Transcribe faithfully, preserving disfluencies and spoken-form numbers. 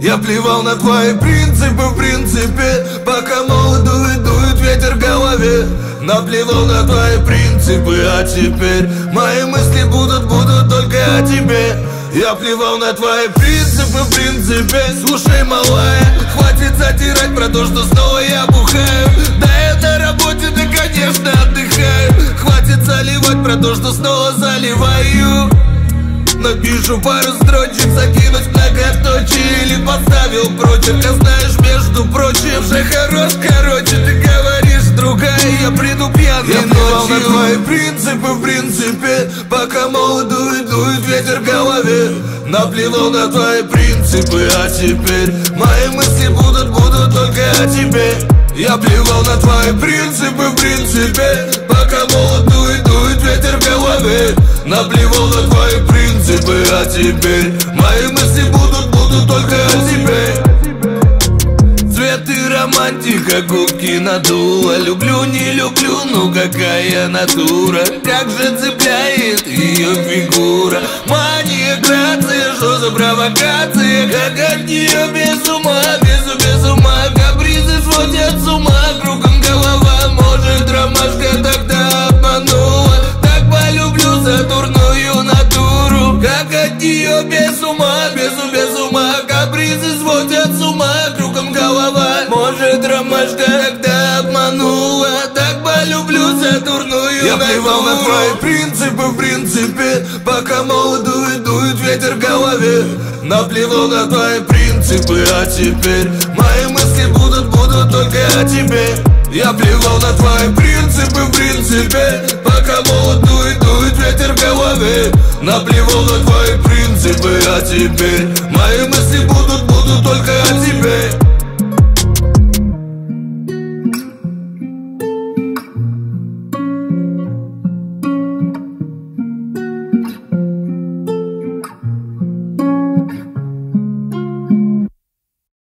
Я плевал на твои принципы, в принципе, пока молод дует, дует ветер в голове. Наплевал на твои принципы, а теперь мои мысли будут, будут только о тебе. Я плевал на твои принципы, в принципе. Слушай, малая, хватит затирать про то, что снова я бухаю. Да это работе, да конечно отдыхаю. Хватит заливать про то, что снова заливаю. Напишу пару строчек, закинуть многоточие или поставил прочерк. А знаешь, между прочим, уже хорош, короче, ты говоришь другая, я приду пьяный. Я плевал на твои принципы, в принципе, пока молод дует, дует ветер в голове. Наплевал на твои принципы, а теперь мои мысли будут, будут только о тебе. Я плевал на твои принципы, в принципе, пока молод дует, дует ветер в голове. Наплевал на твои принципы, а теперь мои мысли будут, будут только о тебе. Цвет и романтика, губки надула. Люблю, не люблю, ну какая натура. Как же цепляет ее фигура. Мания, грация, что за провокация. Как от нее без ума, без, без ума. Капризы сводят с ума, кругом голова. Может, ромашка тогда обманула. Так полюблю за дурную натуру. Как от нее без ума, без, без ума. Капризы сводят с ума, кругом голова. Может, ромашка тогда обманула. Так полюблю за дурную Я натуру. плевал на твои принципы, в принципе, пока молод дует, дует ветер в голове. Наплевал на твои принципы, а теперь мои мысли будут, будут только о тебе. Я плевал на твои принципы, в принципе, пока молод дует, дует ветер в голове. Наплевал на твои принципы, а теперь мои мысли будут, будут только о тебе.